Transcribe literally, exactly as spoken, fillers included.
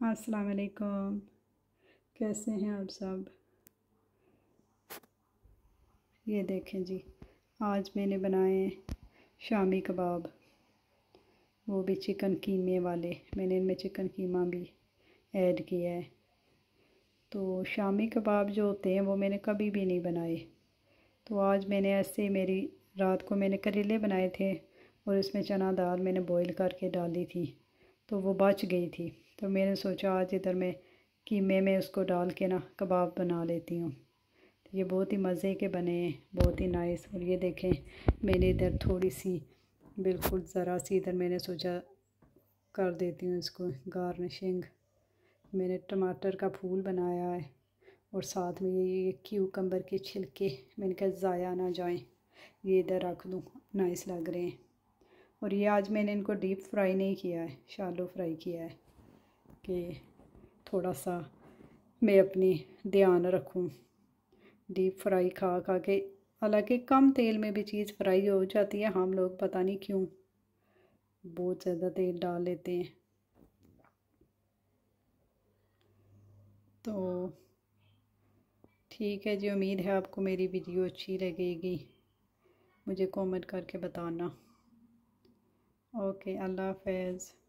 अस्सलाम वालेकुम। कैसे हैं आप सब? ये देखें जी, आज मैंने बनाए शामी कबाब, वो भी चिकन कीमे वाले। मैंने इनमें चिकन कीमा भी ऐड किया है। तो शामी कबाब जो होते हैं वो मैंने कभी भी नहीं बनाए। तो आज मैंने ऐसे, मेरी रात को मैंने करेले बनाए थे और इसमें चना दाल मैंने बॉईल करके डाली थी, तो वो बच गई थी। तो मैंने सोचा आज इधर मैं कीमे में उसको डाल के ना कबाब बना लेती हूँ। तो ये बहुत ही मज़े के बने हैं, बहुत ही नाइस। और ये देखें, मैंने इधर थोड़ी सी, बिल्कुल ज़रा सी इधर मैंने सोचा कर देती हूँ इसको गार्निशिंग। मैंने टमाटर का फूल बनाया है और साथ में ये ये क्यूकम्बर के छिलके मैंने कहा ज़ाया ना जाएं, ये इधर रख दूँ, नाइस लग रहे हैं। और ये आज मैंने इनको डीप फ्राई नहीं किया है, शैलो फ्राई किया है कि थोड़ा सा मैं अपनी ध्यान रखूं। डीप फ्राई खा खा के, हालांकि कम तेल में भी चीज़ फ्राई हो जाती है, हम लोग पता नहीं क्यों बहुत ज़्यादा तेल डाल लेते हैं। तो ठीक है जी, उम्मीद है आपको मेरी वीडियो अच्छी लगेगी। मुझे कमेंट करके बताना। ओके, अल्लाह हाफ़िज़।